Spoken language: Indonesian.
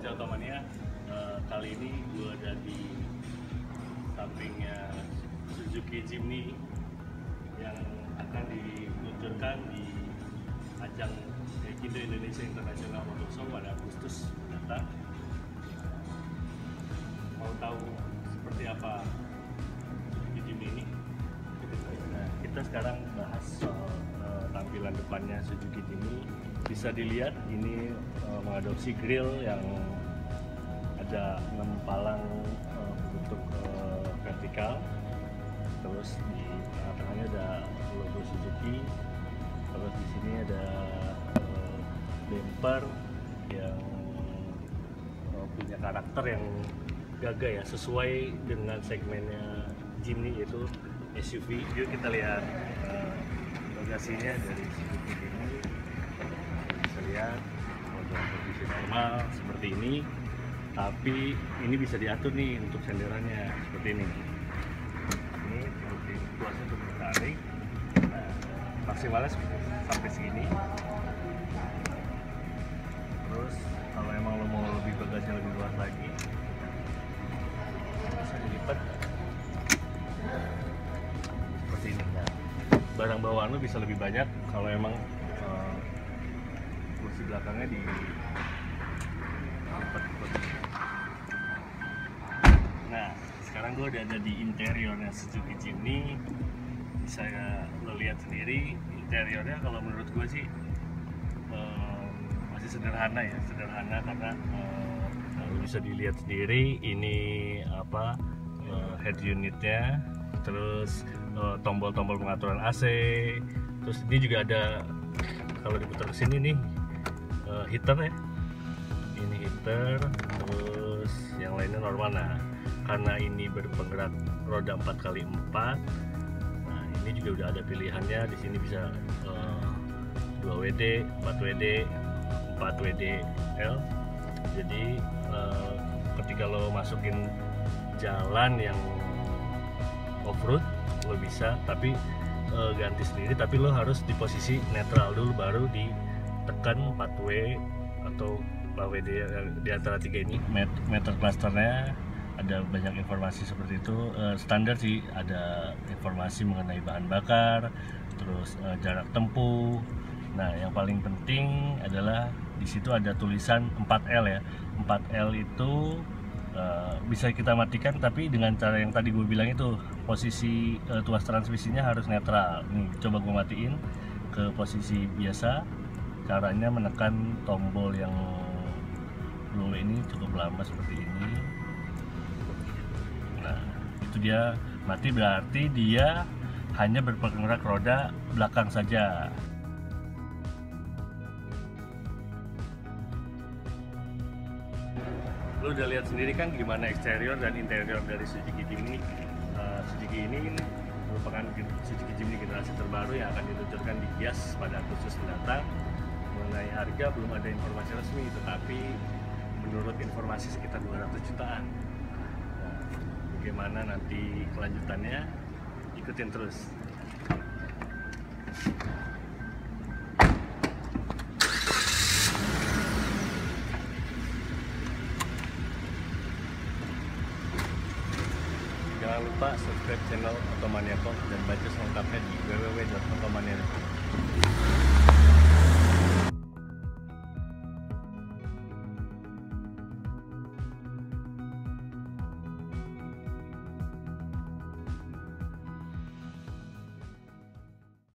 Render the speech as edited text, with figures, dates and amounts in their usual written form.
Baca Otomania. Kali ini gue ada di sampingnya Suzuki Jimny yang akan diluncurkan di ajang Gaikindo Indonesia International Motor Show pada Agustus mendatang. Mau tahu seperti apa Suzuki Jimny ini? Nah, kita sekarang bahas soal tampilan depannya Suzuki Jimny. Bisa dilihat ini mengadopsi grill yang ada 6 palang bentuk vertikal, terus di tengah-tengahnya ada logo Suzuki, terus di sini ada bumper yang punya karakter yang gagah ya, sesuai dengan segmennya Jimny yaitu SUV. Yuk kita lihat bagasinya dari Suzuki Jimny. Bisa lihat motor kondisi normal seperti ini, tapi ini bisa diatur nih untuk senderannya seperti ini. Ini seperti kuasnya untuk ditarik. Nah, maksimalnya sampai segini. Terus kalau emang lo mau lebih bagasinya lebih luas lagi, bisa dilipat seperti ini. Nah, barang bawaan lo bisa lebih banyak kalau emang kursi belakangnya dilipat seperti ini. Nah, sekarang gue udah ada di interiornya Suzuki Jimny. Bisa lo lihat sendiri interiornya. Kalau menurut gue sih masih sederhana ya, sederhana karena lo bisa dilihat sendiri ini apa head unitnya, terus tombol-tombol pengaturan AC, terus ini juga ada kalau diputar ke sini nih heater ya, ini heater, terus yang lainnya normal. Nah, karena ini berpenggerak roda 4x4, nah ini juga udah ada pilihannya. Di sini bisa 2WD, 4WD, 4WD-L. Jadi ketika lo masukin jalan yang off-road lo bisa, tapi ganti sendiri, tapi lo harus di posisi netral dulu baru ditekan 4W atau 4WD di antara tiga ini. Meter clusternya ada banyak informasi seperti itu. Standar sih ada informasi mengenai bahan bakar, terus jarak tempuh. Nah, yang paling penting adalah di situ ada tulisan 4L ya. 4L itu bisa kita matikan, tapi dengan cara yang tadi gue bilang itu, posisi tuas transmisinya harus netral. Nih, coba gue matiin ke posisi biasa. Caranya menekan tombol yang low ini cukup lama seperti ini. Nah, itu dia mati, berarti dia hanya berpenggerak roda belakang saja. Lo udah lihat sendiri kan gimana eksterior dan interior dari Suzuki Jimny. Suzuki ini merupakan Suzuki Jimny generasi terbaru yang akan diluncurkan di Gias pada Agustus mendatang. Mengenai harga belum ada informasi resmi, tetapi menurut informasi sekitar 200 jutaan. Nah, bagaimana nanti kelanjutannya, ikutin terus. Jangan lupa subscribe channel Otomania dan baca selengkapnya di www.otomania.com.